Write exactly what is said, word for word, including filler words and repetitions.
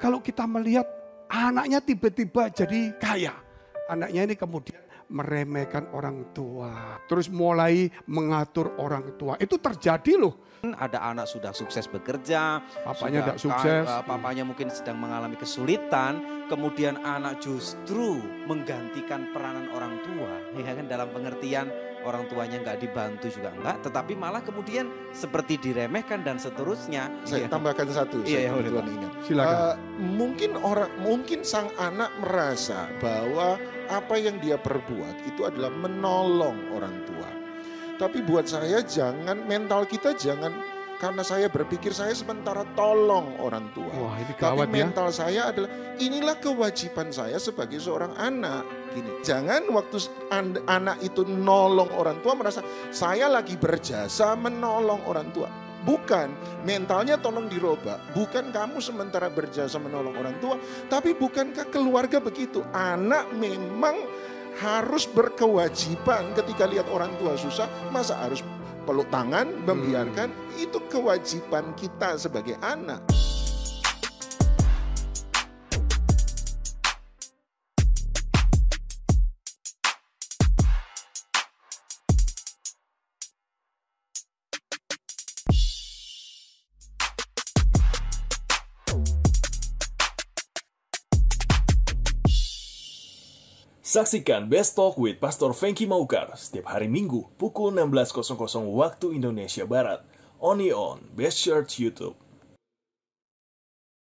kalau kita melihat anaknya tiba-tiba jadi kaya. Anaknya ini kemudian meremehkan orang tua. Terus mulai mengatur orang tua. Itu terjadi loh. Ada anak sudah sukses bekerja, papanya tidak sudah, sukses, uh, papanya mungkin sedang mengalami kesulitan, kemudian anak justru menggantikan peranan orang tua, ya kan, dalam pengertian orang tuanya nggak dibantu juga enggak, tetapi malah kemudian seperti diremehkan dan seterusnya. Saya ya. tambahkan satu, iya, saya ya, ingat. Silakan. Uh, mungkin orang, mungkin sang anak merasa bahwa apa yang dia perbuat itu adalah menolong orang tua. Tapi buat saya jangan, mental kita jangan, karena saya berpikir saya sementara tolong orang tua. Wah, ini Tapi gawat, mental ya? saya adalah inilah kewajiban saya sebagai seorang anak. Gini, jangan waktu anak itu nolong orang tua merasa saya lagi berjasa menolong orang tua. Bukan, mentalnya tolong dirubah. Bukan kamu sementara berjasa menolong orang tua, tapi bukankah keluarga begitu? Anak memang harus berkewajiban ketika lihat orang tua susah, masa harus peluk tangan, membiarkan? Hmm. Itu kewajiban kita sebagai anak. Saksikan Best Talk with Pastor Franky Maukar setiap hari Minggu pukul enam belas waktu Indonesia Barat. Only on Best Church YouTube.